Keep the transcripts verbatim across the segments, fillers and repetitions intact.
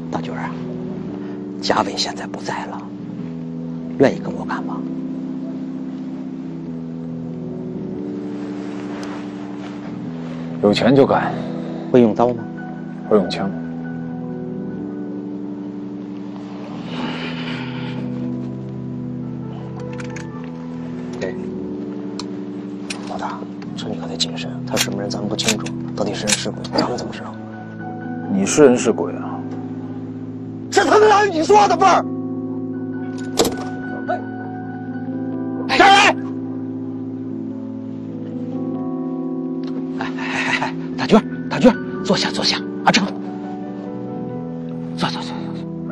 大军啊，贾伟现在不在了，愿意跟我干吗？ 有钱就干。 会用刀吗？ 会用枪。 对。老大，这你可得谨慎，他什么人咱们不清楚，到底是人是鬼，咱们怎么知道？ 你是人是鬼啊？ 这他妈让你说的份儿！下来！哎哎哎哎，大军，大军，坐下坐下，阿成，坐坐坐坐。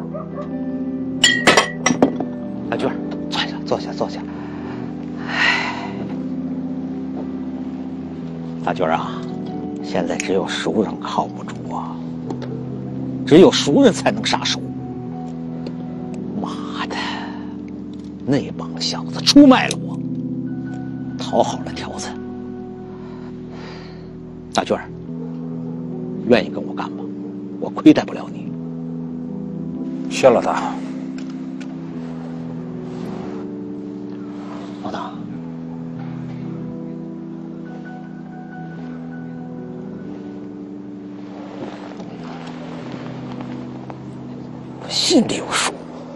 大军，坐下坐下坐下。哎，大军啊，现在只有熟人靠不住啊。只有熟人才能杀熟。妈的，那帮小子出卖了我，讨好了条子。大军儿，愿意跟我干吗？我亏待不了你。 谢老大。 老大，我心里有数。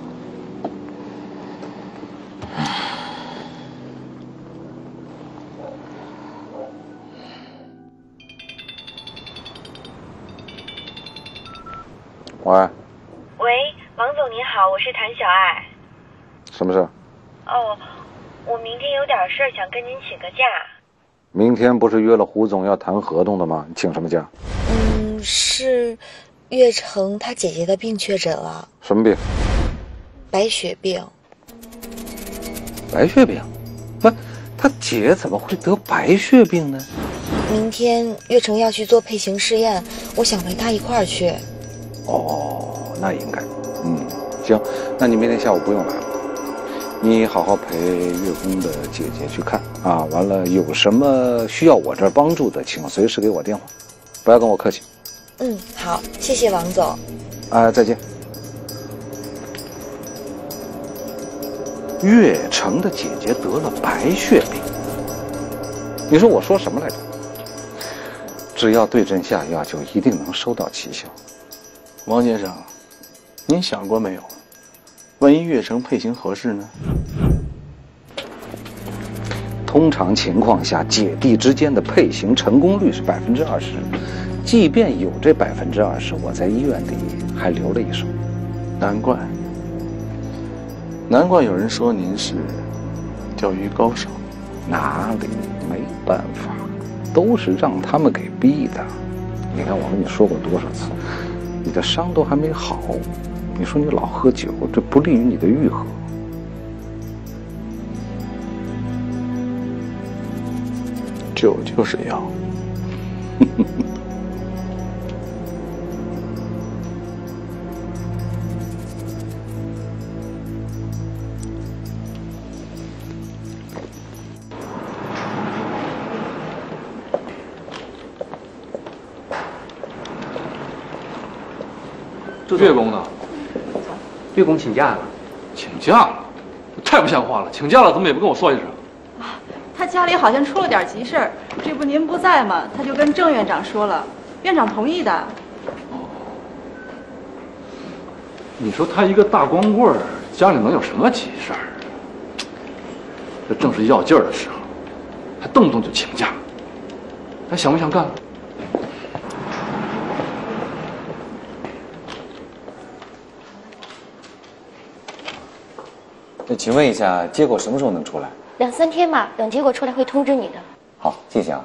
喂。 喂，王总您好，我是谭小爱。 什么事？ 哦，我明天有点事儿，想跟您请个假。 明天不是约了胡总要谈合同的吗？你请什么假？ 嗯，是岳成他姐姐的病确诊了。 什么病？ 白血病。 白血病？不，他姐怎么会得白血病呢？ 明天岳成要去做配型试验，我想陪他一块儿去。 哦，那应该，嗯，行，那你明天下午不用来了，你好好陪月宫的姐姐去看啊。完了，有什么需要我这儿帮助的，请随时给我电话，不要跟我客气。 嗯，好，谢谢王总。 啊，再见。岳成的姐姐得了白血病，你说我说什么来着？只要对症下药，就一定能收到奇效。 王先生，您想过没有，万一岳成配型合适呢？ 通常情况下，姐弟之间的配型成功率是百分之二十。即便有这百分之二十，我在医院里还留了一手。 难怪，难怪有人说您是钓鱼高手。 哪里？没办法，都是让他们给逼的。你看，我跟你说过多少次，你的伤都还没好，你说你老喝酒，这不利于你的愈合。 酒就是药。 岳公呢？ 岳公请假了。 请假了？太不像话了！请假了怎么也不跟我说一声？ 啊，他家里好像出了点急事儿，这不您不在吗？他就跟郑院长说了，院长同意的。 哦，你说他一个大光棍儿，家里能有什么急事儿？这正是要劲儿的时候，还动不动就请假，还想不想干？ 那请问一下，结果什么时候能出来？ 两三天吧，等结果出来会通知你的。 好，谢谢啊。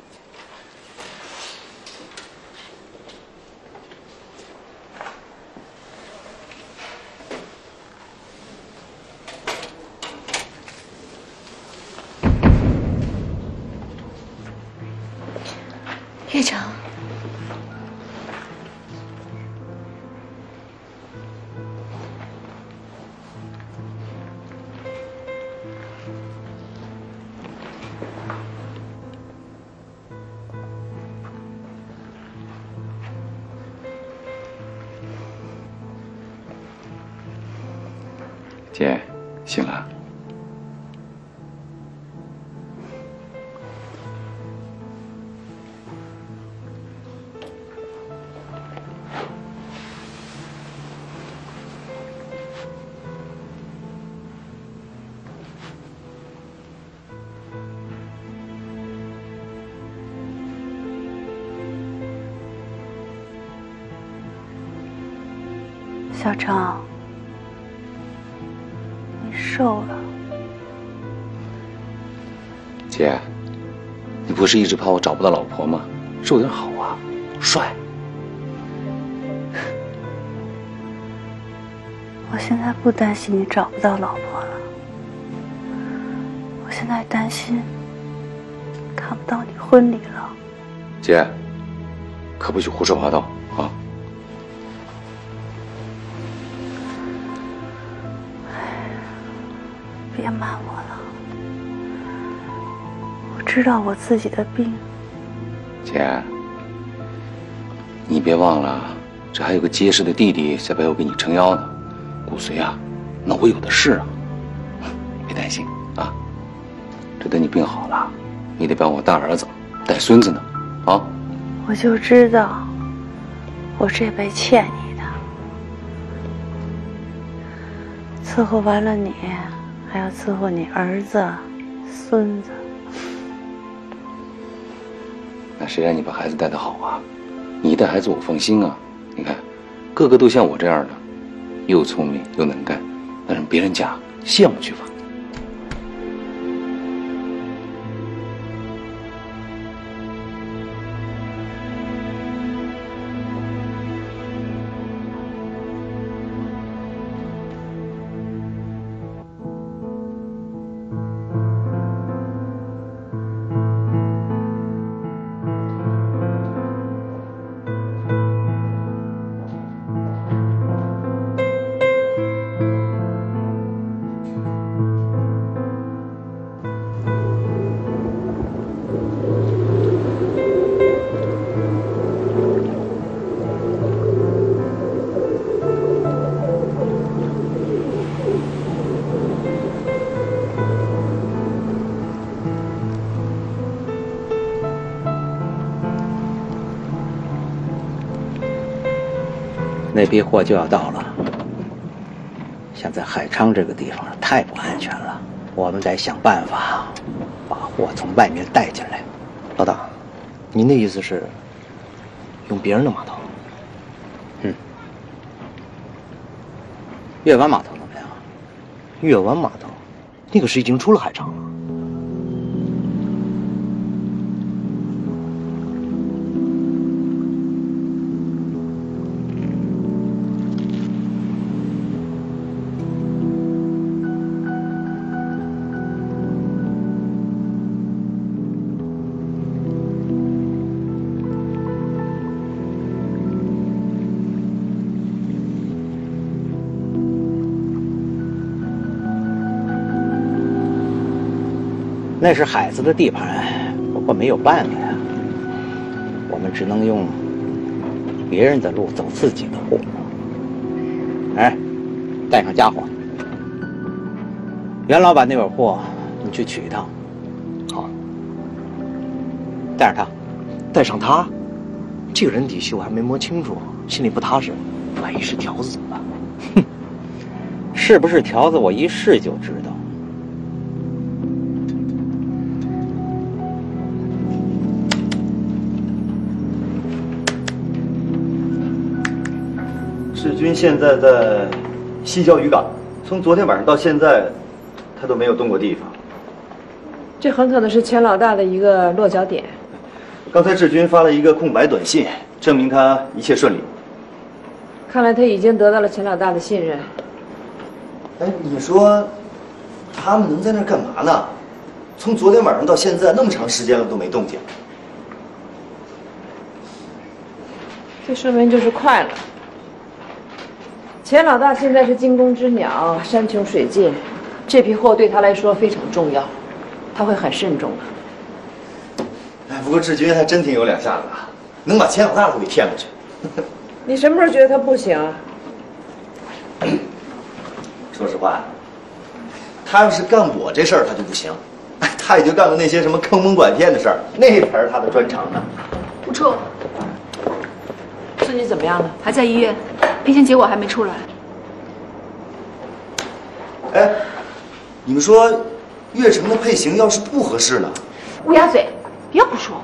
岳成。 姐，醒了。 小程，你瘦了。 姐，你不是一直怕我找不到老婆吗？瘦点好啊，帅。 我现在不担心你找不到老婆了，我现在担心看不到你婚礼了。 姐，可不许胡说八道啊！ 别瞒我了，我知道我自己的病。 姐，你别忘了，这还有个结实的弟弟在背后给你撑腰呢。骨髓啊，那我有的是啊，别担心啊。这等你病好了，你得帮我带儿子、带孙子呢，啊！ 我就知道，我这辈欠你的，伺候完了你。还要伺候你儿子、孙子， 那谁让你把孩子带得好啊？你带孩子我放心啊。你看，个个都像我这样的，又聪明又能干，那让别人家羡慕去吧。 那批货就要到了，现在海昌这个地方太不安全了，我们得想办法把货从外面带进来。 老大，您的意思是用别人的码头？ 嗯。月湾码头怎么样？ 月湾码头，那个是已经出了海昌了。 那是海子的地盘，不过没有办法呀，我们只能用别人的路走自己的路。哎，带上家伙，袁老板那尾货你去取一趟。 好， 带上他， 带上他，这个人底细我还没摸清楚，心里不踏实，万一是条子怎么办？ 哼，是不是条子我一试就知道。 志军现在在西郊渔港，从昨天晚上到现在，他都没有动过地方。 这很可能是钱老大的一个落脚点。 刚才志军发了一个空白短信，证明他一切顺利。 看来他已经得到了钱老大的信任。 哎，你说，他们能在那儿干嘛呢？从昨天晚上到现在那么长时间了都没动静。 这说明就是快了。钱老大现在是惊弓之鸟，山穷水尽，这批货对他来说非常重要，他会很慎重的。 哎，不过志军还真挺有两下子的，能把钱老大都给骗过去。 你什么时候觉得他不行？ 说实话， 他要是干我这事儿，他就不行。他也就干过那些什么坑蒙拐骗的事儿，那才是他的专长呢。 不处， 孙女怎么样了？ 还在医院，配型结果还没出来。 哎，你们说，月城的配型要是不合适呢？ 乌鸦嘴，别胡说。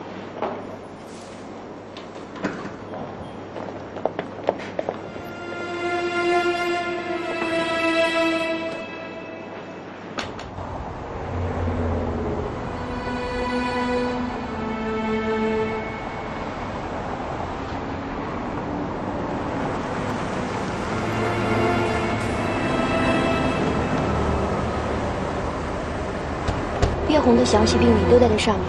月红的详细病历都在这上面。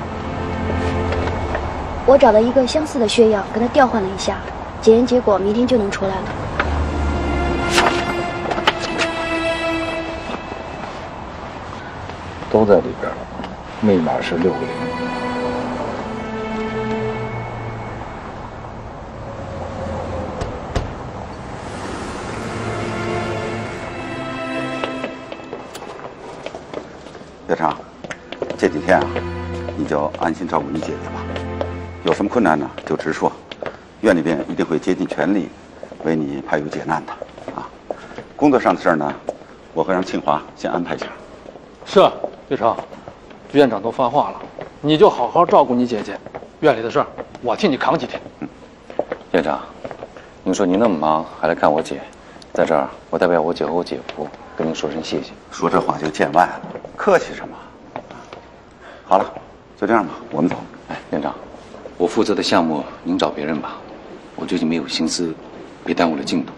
我找到一个相似的血样，跟他调换了一下，检验结果明天就能出来了。 都在里边了，密码是六个零。 岳成，这几天啊，你就安心照顾你姐姐吧。有什么困难呢，就直说，院里边一定会竭尽全力为你排忧解难的啊。工作上的事儿呢，我会让庆华先安排一下。 是，岳成，院长都发话了，你就好好照顾你姐姐，院里的事儿我替你扛几天。 嗯，院长，您说您那么忙还来看我姐，在这儿我代表我姐和我姐夫跟您说声谢谢。 说这话就见外了，客气什么？好了，就这样吧，我们走。 哎，院长，我负责的项目您找别人吧，我最近没有心思，别耽误了进度。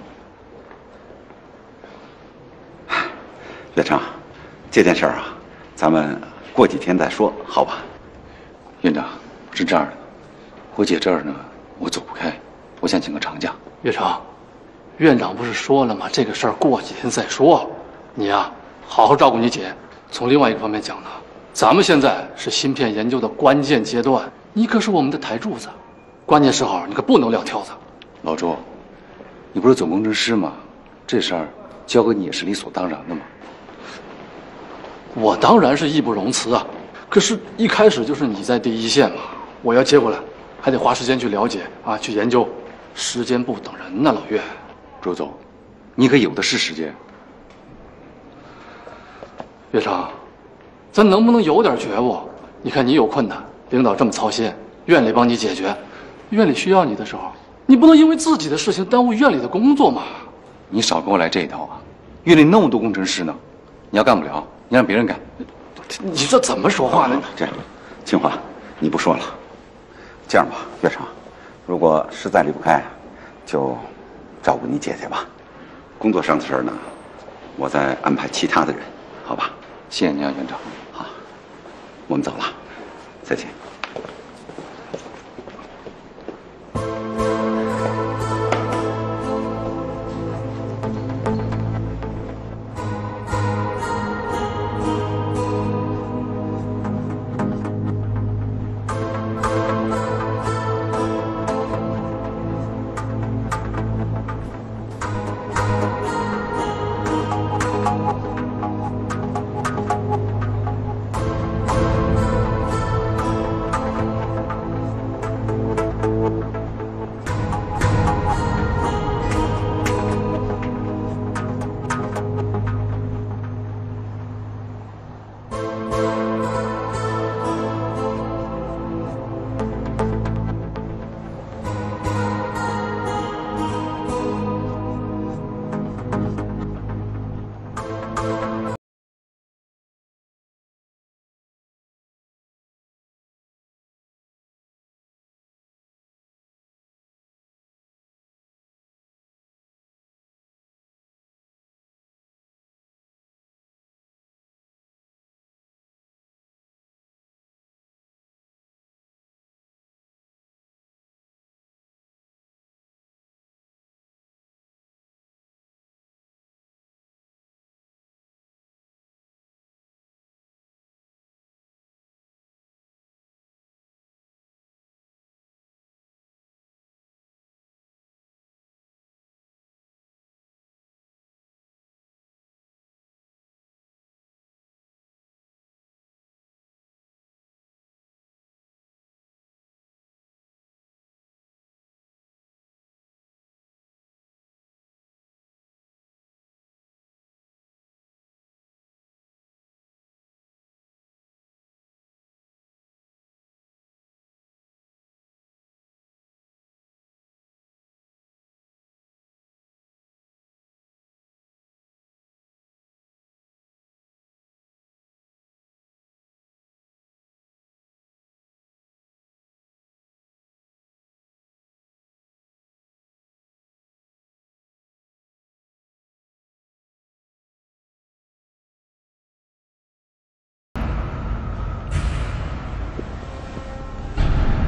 岳成，这件事儿啊，咱们过几天再说，好吧？ 院长，是这样的，我姐这儿呢，我走不开，我想请个长假。 岳成，院长不是说了吗？这个事儿过几天再说。你呀、啊，好好照顾你姐。从另外一个方面讲呢，咱们现在是芯片研究的关键阶段，你可是我们的台柱子，关键时候你可不能撂挑子。 老周，你不是总工程师吗？这事儿交给你也是理所当然的嘛。 我当然是义不容辞啊，可是，一开始就是你在第一线嘛，我要接过来，还得花时间去了解啊，去研究，时间不等人呢，老岳。 周总，你可有的是时间。 岳成，咱能不能有点觉悟？你看你有困难，领导这么操心，院里帮你解决，院里需要你的时候，你不能因为自己的事情耽误院里的工作嘛。 你少跟我来这一套啊！院里那么多工程师呢，你要干不了，你让别人干。 你这怎么说话呢？ 这样，清华，你不说了。这样吧，岳成，如果实在离不开，就照顾你姐姐吧。工作上的事儿呢，我再安排其他的人，好吧？ 谢谢您啊，院长。 好，我们走了，再见。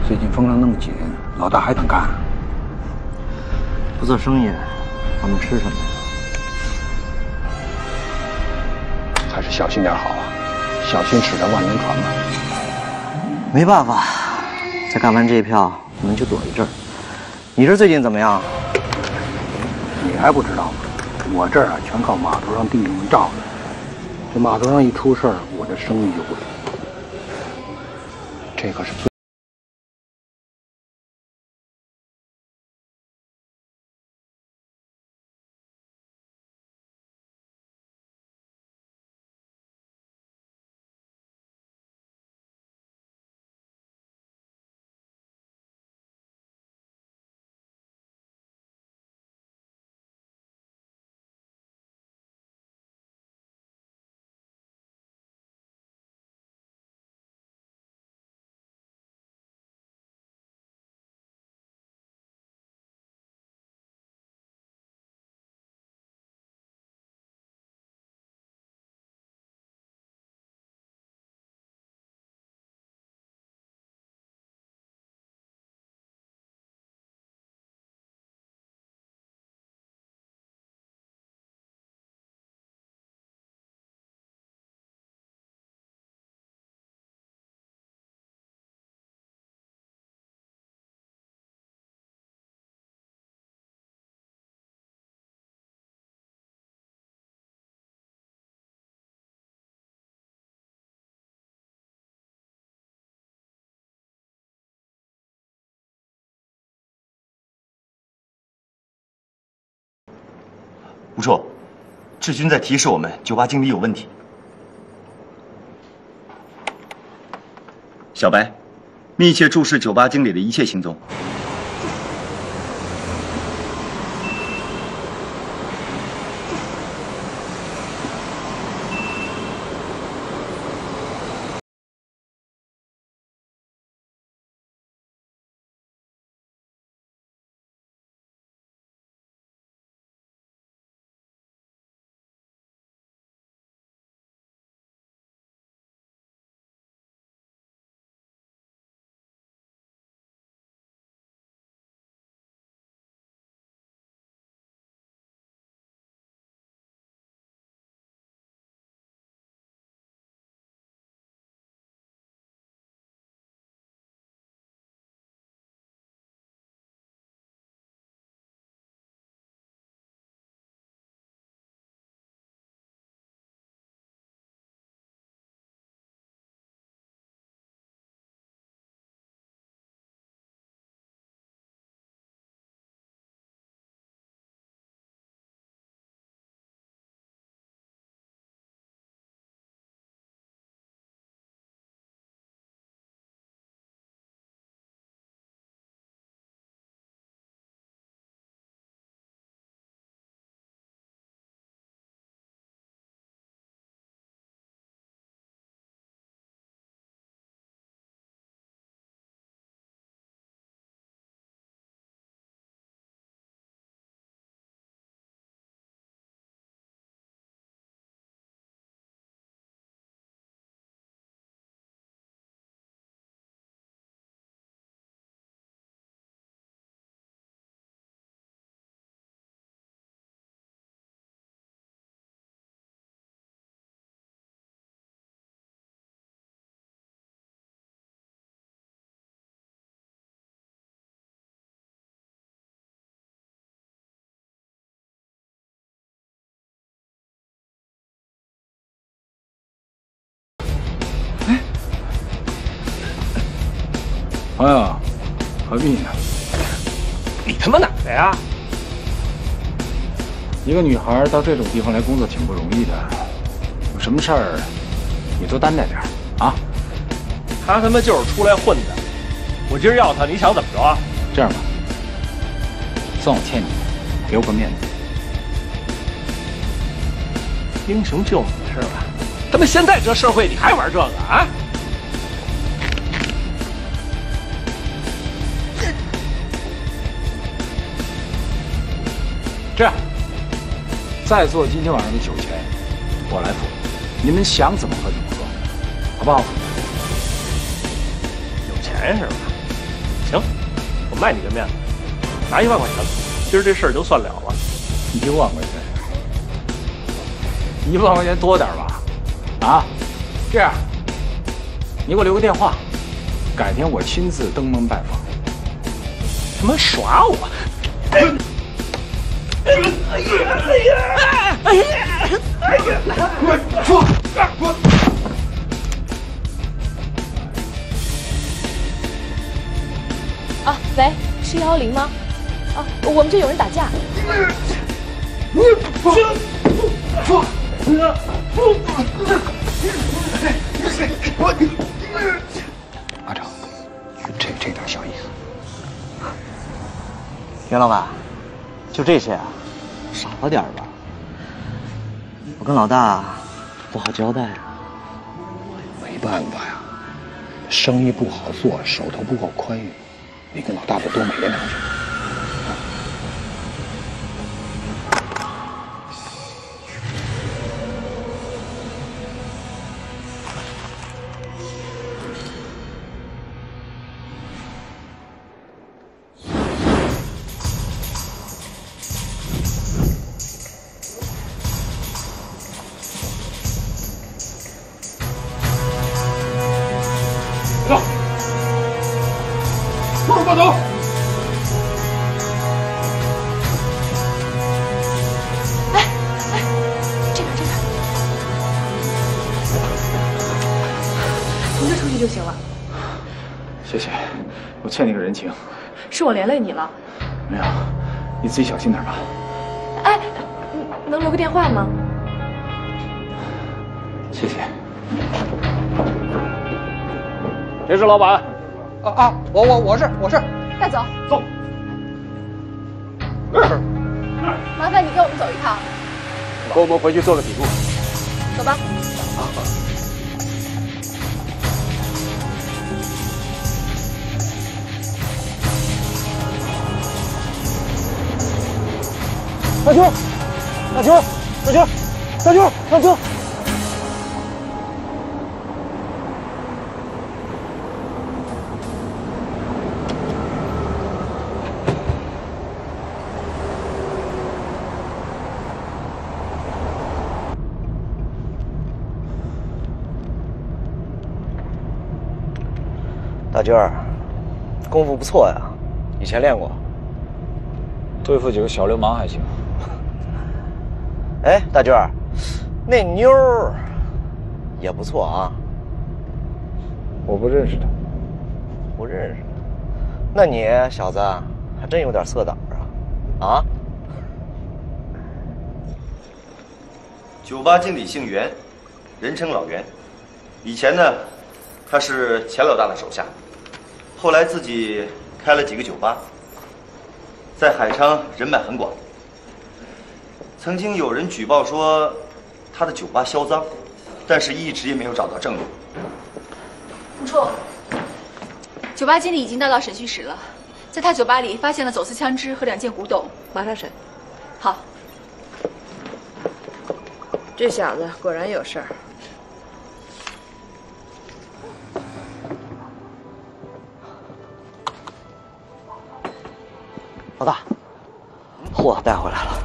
最近风声那么紧，老大还等干？ 不做生意，我们吃什么呀？ 还是小心点好啊！小心驶得万年船嘛。 没办法，再干完这一票，我们就躲一阵儿。你这最近怎么样？ 你还不知道吗？我这儿啊，全靠码头上弟兄们罩着。这码头上一出事儿，我这生意就不行。这可是最。 吴硕，志军在提示我们酒吧经理有问题。小白，密切注视酒吧经理的一切行动。 朋友，何必呢？ 你他妈哪的呀？ 一个女孩到这种地方来工作挺不容易的，有什么事儿你多担待点啊。 他他妈就是出来混的，我今儿要他，你想怎么着啊？ 这样吧，算我欠你，给我个面子。 英雄救美是吧？他妈现在这社会你还玩这个啊？ 这样，在座今天晚上的酒钱我来付，你们想怎么喝怎么喝，好不好？ 有钱是吧？ 我卖你个面子，拿一万块钱吧，今儿这事儿就算了了。 一万块钱，一万块钱多点吧？啊，这样，你给我留个电话，改天我亲自登门拜访。 他妈耍我！哎呀！哎呀！哎呀！哎呀！哎呀！滚出！滚！ 啊，喂，是幺幺零吗？啊，我们这有人打架。 你出出！ 阿成，这这点小意思。 袁老板，就这些啊？少了点吧。我跟老大不好交代啊。 没办法呀，生意不好做，手头不够宽裕，你跟老大得多美言两句。 快走！ 哎哎，这边这边，从这出去就行了。 谢谢，我欠你个人情。 是我连累你了。 没有，你自己小心点吧。 哎，能留个电话吗？ 谢谢。 谁是老板？ 啊啊，我我我是我是。 带走。 走。 麻烦你跟我们走一趟。 跟我们回去做个笔录。 走吧。 大秋，大秋，大秋，大秋，大秋。大军儿，功夫不错呀，以前练过。 对付几个小流氓还行。 哎，大军儿，那妞儿也不错啊。 我不认识她。 不认识？那你小子还真有点色胆啊！啊？ 酒吧经理姓袁，人称老袁。以前呢，他是钱老大的手下，后来自己开了几个酒吧，在海昌人脉很广。曾经有人举报说他的酒吧销赃，但是一直也没有找到证据。 副处，酒吧经理已经带到审讯室了，在他酒吧里发现了走私枪支和两件古董， 马上审。 好。 这小子果然有事儿。 老大，货带回来了。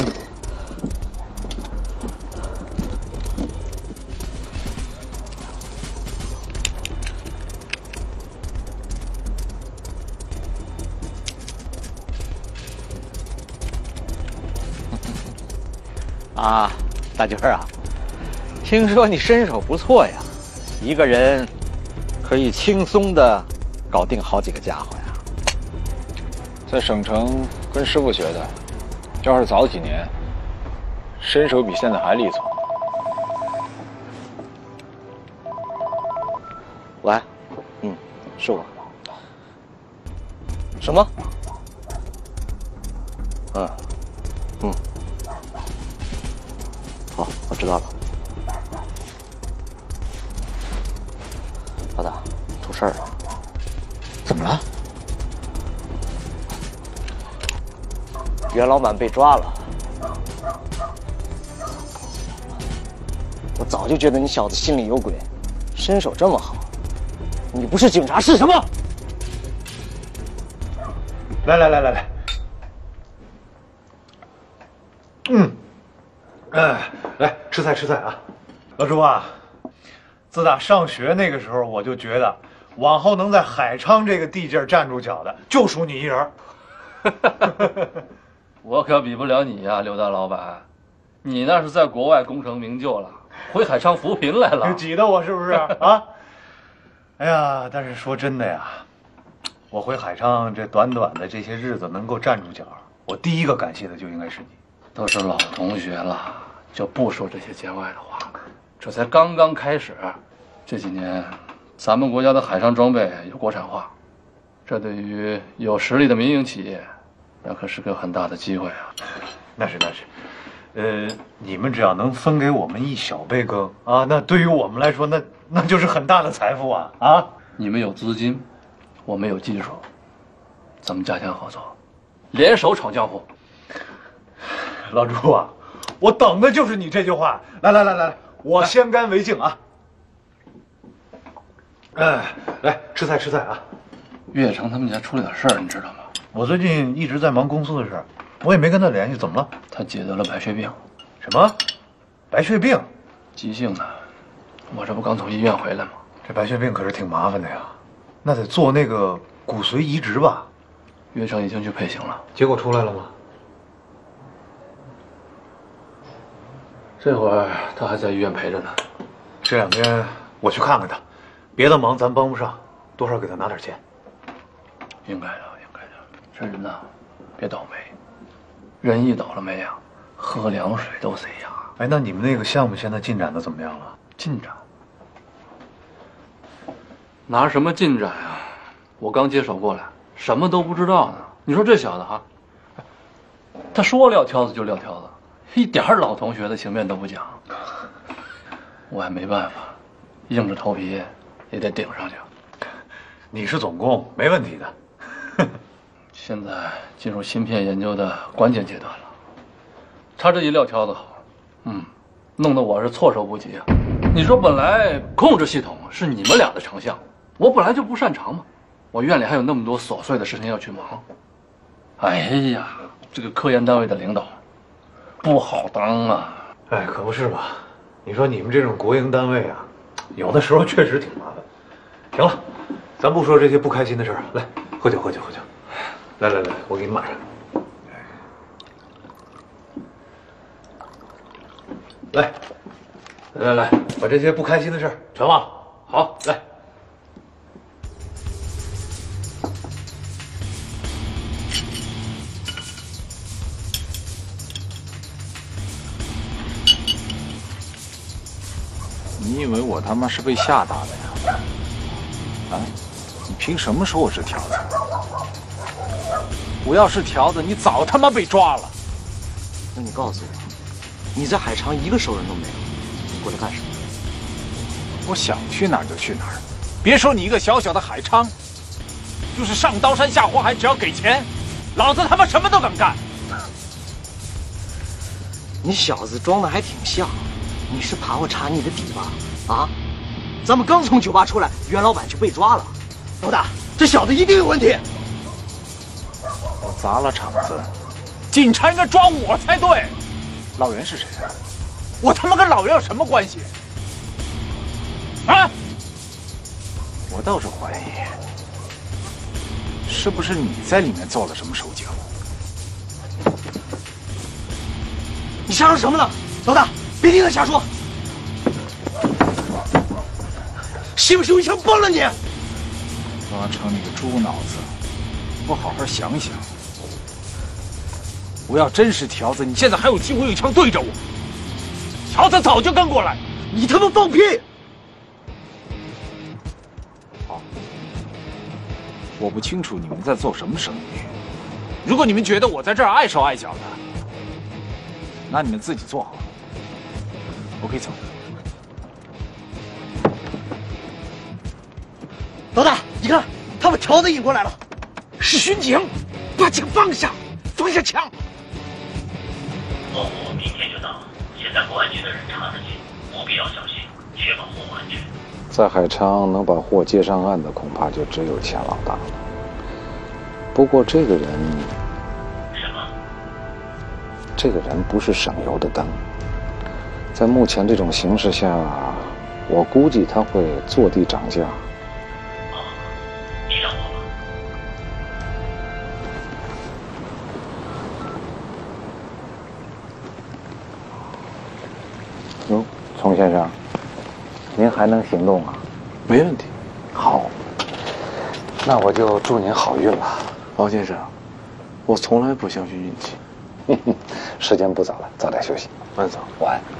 啊，大军儿啊，听说你身手不错呀，一个人可以轻松的搞定好几个家伙呀。 在省城跟师傅学的，要是早几年，身手比现在还利索。 喂，嗯，是我。什么？嗯，嗯，好，我知道了。老大，出事儿了。怎么了？袁老板被抓了。我早就觉得你小子心里有鬼，身手这么好，你不是警察是什么？ 来来来来来，嗯，哎，来吃菜吃菜啊，老朱啊，自打上学那个时候，我就觉得，往后能在海昌这个地界站住脚的，就属你一人。 我可比不了你呀，刘大老板，你那是在国外功成名就了，回海昌扶贫来了， 挤得我是不是啊？哎呀，但是说真的呀，我回海昌这短短的这些日子能够站住脚，我第一个感谢的就应该是你。 都是老同学了，就不说这些见外的话了。这才刚刚开始，这几年咱们国家的海上装备有国产化，这对于有实力的民营企业，那可是个很大的机会啊。 那是那是，呃，你们只要能分给我们一小杯羹啊，那对于我们来说，那那就是很大的财富啊啊！ 你们有资金，我们有技术，咱们加强合作，联手闯江湖。 老朱啊，我等的就是你这句话。来来来来，我先干为敬啊！哎，来吃菜吃菜啊！ 岳成他们家出了点事儿，你知道吗？ 我最近一直在忙公司的事儿，我也没跟他联系，怎么了？ 他姐得了白血病。 什么？白血病？ 急性的。我这不刚从医院回来吗？ 这白血病可是挺麻烦的呀，那得做那个骨髓移植吧？ 岳成已经去配型了， 结果出来了吗？ 这会儿他还在医院陪着呢。 这两天我去看看他，别的忙咱帮不上，多少给他拿点钱。 应该的，应该的。这人呐，别倒霉，人一倒了霉啊，喝凉水都塞牙。 哎，那你们那个项目现在进展的怎么样了？ 进展？拿什么进展啊？我刚接手过来，什么都不知道呢。你说这小子哈，他说撂挑子就撂挑子。一点老同学的情面都不讲，我也没办法，硬着头皮也得顶上去。 你是总工，没问题的。 现在进入芯片研究的关键阶段了，他这一撂挑子好，嗯，弄得我是措手不及啊。你说本来控制系统是你们俩的长项，我本来就不擅长嘛，我院里还有那么多琐碎的事情要去忙。哎呀，这个科研单位的领导。不好当啊！ 哎，可不是嘛！你说你们这种国营单位啊，有的时候确实挺麻烦。行了，咱不说这些不开心的事儿，来喝酒，喝酒，喝酒。来来来，我给你码上。来，来来来，把这些不开心的事儿全忘了。好，来。 你以为我他妈是被吓大的呀？啊！你凭什么说我是条子？我要是条子，你早他妈被抓了。 那你告诉我，你在海昌一个熟人都没有，你过来干什么？ 我想去哪儿就去哪儿，别说你一个小小的海昌，就是上刀山下火海，只要给钱，老子他妈什么都敢干。 你小子装的还挺像。你是怕我查你的底吧？啊！咱们刚从酒吧出来，袁老板就被抓了。老大，这小子一定有问题。 我砸了场子，警察应该抓我才对。老袁是谁啊？我他妈跟老袁有什么关系？啊！我倒是怀疑，是不是你在里面做了什么手脚？ 你嚷嚷什么呢，老大？别听他瞎说，信不信我一枪崩了你？ 王成，你个猪脑子，不好好想想。我要真是条子，你现在还有机会用枪对着我。条子早就跟过来， 你他妈放屁！ 好，我不清楚你们在做什么生意。如果你们觉得我在这儿碍手碍脚的，那你们自己做好了。我可以走。 老大，你看，他把条子引过来了，是巡警，把枪放下，放下枪。 货物明天就到，现在公安局的人查得紧，务必要小心，确保货物安全。 在海昌能把货接上岸的，恐怕就只有钱老大了。 不过这个人， 什么？ 这个人不是省油的灯。在目前这种形势下，我估计他会坐地涨价。 哦，你让我吧。 哟，丛先生，您还能行动啊？ 没问题。 好，那我就祝您好运了。 王先生，我从来不相信运气。 时间不早了，早点休息。 慢走。 晚安。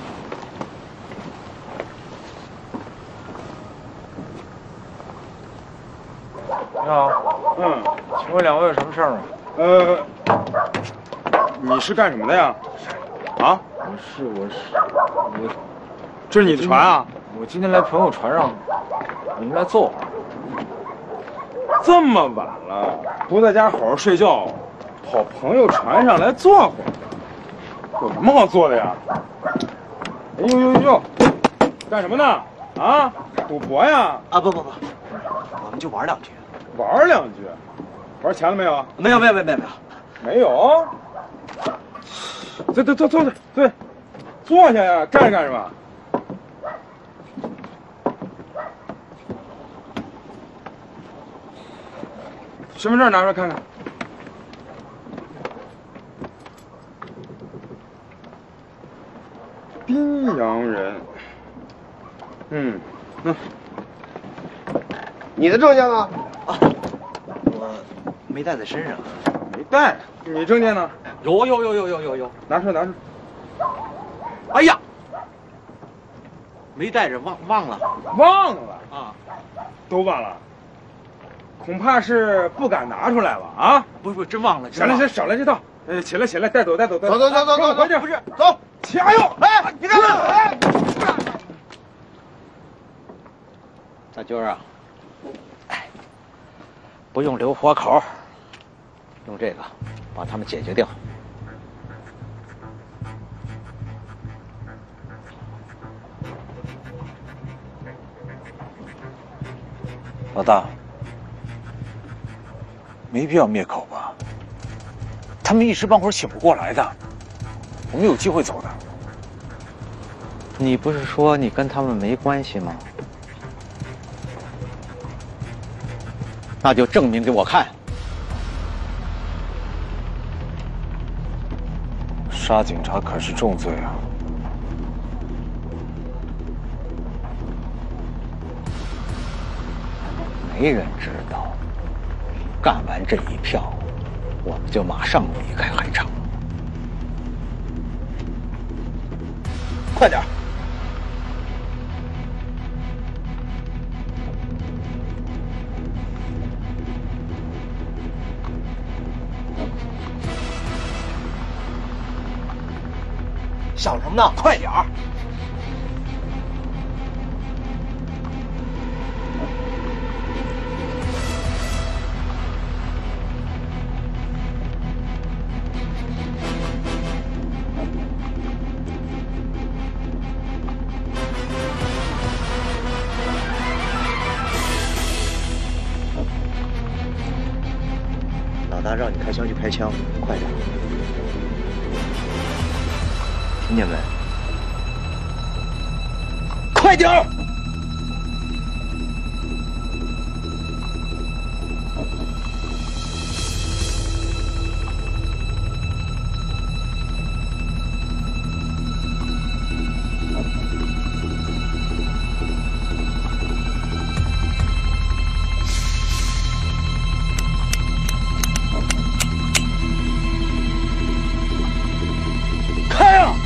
你好，嗯，请问两位有什么事儿吗？呃，你是干什么的呀？啊？我是我是我，这是你的船啊？我今天来朋友船上，我们来坐会儿。这么晚了，不在家好好睡觉，跑朋友船上来坐会儿，有什么好坐的呀？哎呦呦呦，干什么呢？啊？赌博呀？ 啊不不不，我们就玩两局。 玩两局，玩钱了没有？ 没有没有没有没有没有。坐坐坐坐坐坐，坐下呀！站着干什么？身份证拿出来看看。宾阳人。嗯嗯。 你的证件呢？ 啊，我没带在身上。 没带？你证件呢？ 有有有有有有有， 拿出来拿出来。 哎呀，没带着，忘忘了。 忘了啊？ 都忘了？恐怕是不敢拿出来了啊！ 不不，真忘了。 行了行，少来这套。呃，起来起来，带走带走带走。走走走走走， 回去。 不是，走。 加油！ 哎，你干嘛？哎， 大军啊，哎，不用留活口，用这个把他们解决掉。 老大，没必要灭口吧？他们一时半会儿醒不过来的，我们有机会走的。 你不是说你跟他们没关系吗？那就证明给我看。 杀警察可是重罪啊！ 没人知道，干完这一票，我们就马上离开海城。快点！ 想什么呢？快点儿！老大让你开枪就开枪，快点！听见没？快点儿！开啊！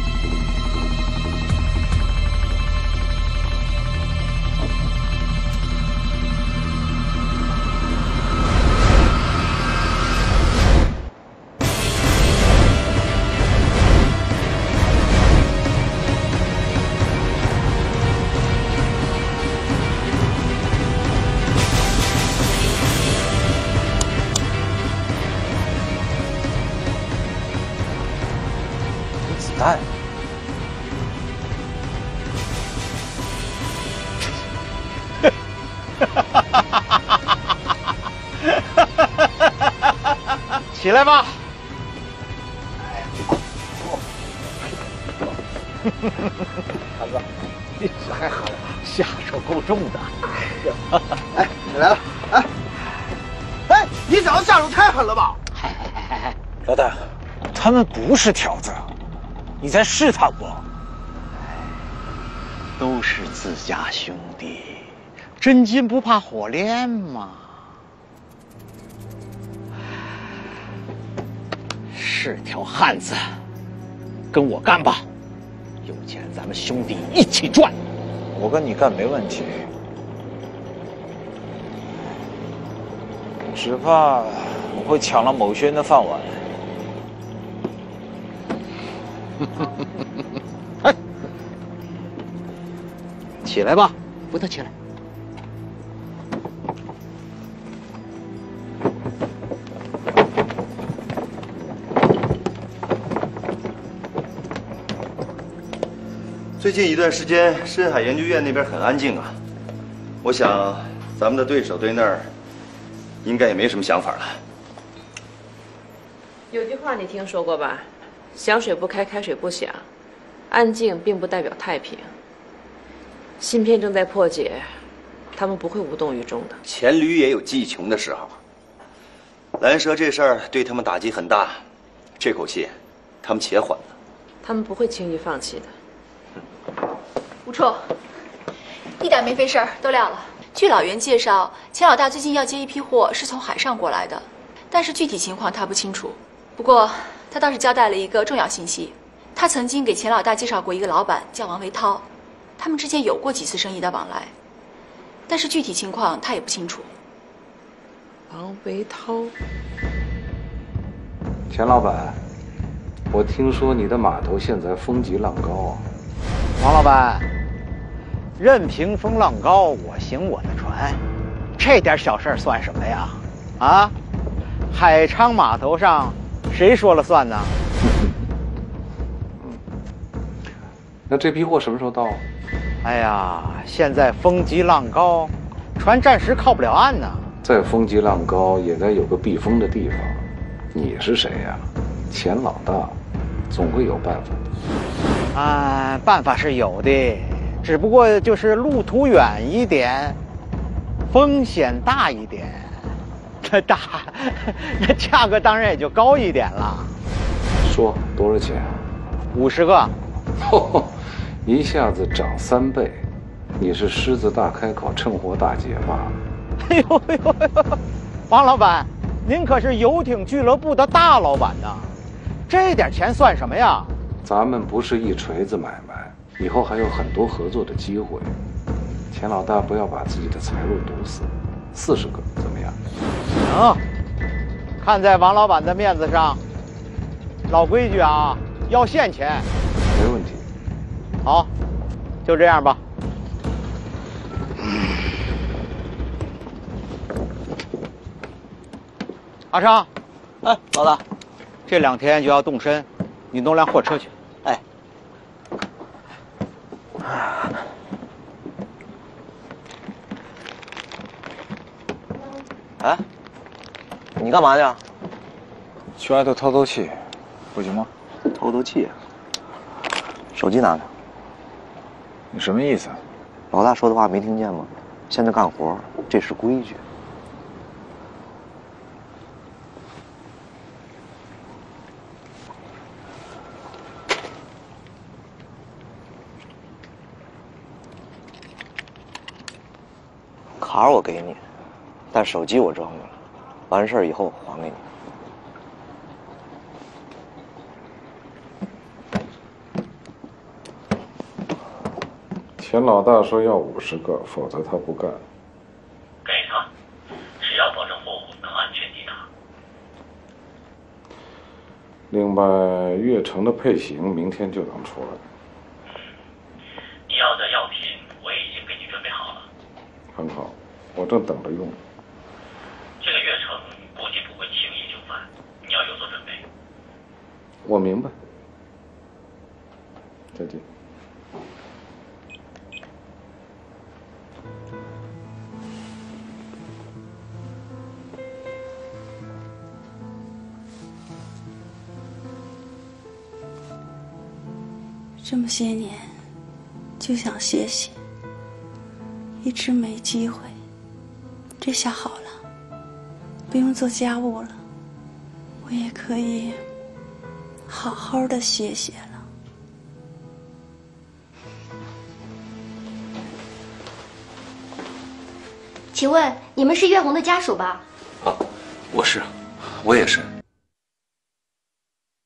子弹。 哈哈哈哈哈哈！ 起来吧。 韩子，你这还好， 下手够重的。 哎，你来了，哎，哎，你找的下手太狠了吧？ 老大，他们不是条子，你在试探我。 都是自家兄弟，真金不怕火炼嘛。是条汉子，跟我干吧，有钱咱们兄弟一起赚。 我跟你干没问题，只怕我会抢了某些人的饭碗。 哎，起来吧，扶他起来。 最近一段时间，深海研究院那边很安静啊。我想，咱们的对手对那儿应该也没什么想法了。 有句话你听说过吧？响水不开，开水不响。安静并不代表太平。芯片正在破解，他们不会无动于衷的。 黔驴也有技穷的时候。蓝蛇这事儿对他们打击很大，这口气，他们且缓了。 他们不会轻易放弃的。 吴处，一点没费事儿，都撂了。据老袁介绍，钱老大最近要接一批货，是从海上过来的，但是具体情况他不清楚。不过他倒是交代了一个重要信息，他曾经给钱老大介绍过一个老板，叫王维涛，他们之间有过几次生意的往来，但是具体情况他也不清楚。 王维涛， 钱老板，我听说你的码头现在风急浪高啊。 王老板，任凭风浪高，我行我的船，这点小事算什么呀？啊，海昌码头上谁说了算呢？ 那这批货什么时候到？ 哎呀，现在风急浪高，船暂时靠不了岸呢。 再风急浪高，也该有个避风的地方。你是谁呀？钱老大，总会有办法的。 啊，办法是有的，只不过就是路途远一点，风险大一点。那大，那价格当然也就高一点了。 说多少钱？ 五十个。 哦，一下子涨三倍，你是狮子大开口，趁火打劫吧？ 哎呦哎呦哎呦，王老板，您可是游艇俱乐部的大老板呐，这点钱算什么呀？ 咱们不是一锤子买卖，以后还有很多合作的机会。钱老大不要把自己的财路堵死，四十个怎么样？ 行，看在王老板的面子上，老规矩啊，要现钱。 没问题。 好，就这样吧。阿昌， 哎，老大， 这两天就要动身，你弄辆货车去。 哎。哎，你干嘛去？ 去外头透透气，不行吗？ 透透气。手机拿着。 你什么意思？ 老大说的话没听见吗？现在干活，这是规矩。卡我给你，但手机我装着了，完事儿以后还给你。 钱老大说要五十个，否则他不干。 给他，只要保证货物能安全抵达。 另外，悦城的配型明天就能出来。 你要的药品我已经给你准备好了。 很好，我正等着用。 这个悦城估计不会轻易就范，你要有所准备。 我明白。再见。 这么些年就想歇歇，一直没机会。这下好了，不用做家务了，我也可以好好的歇歇了。 请问你们是月红的家属吧？ 啊，我是，我也是。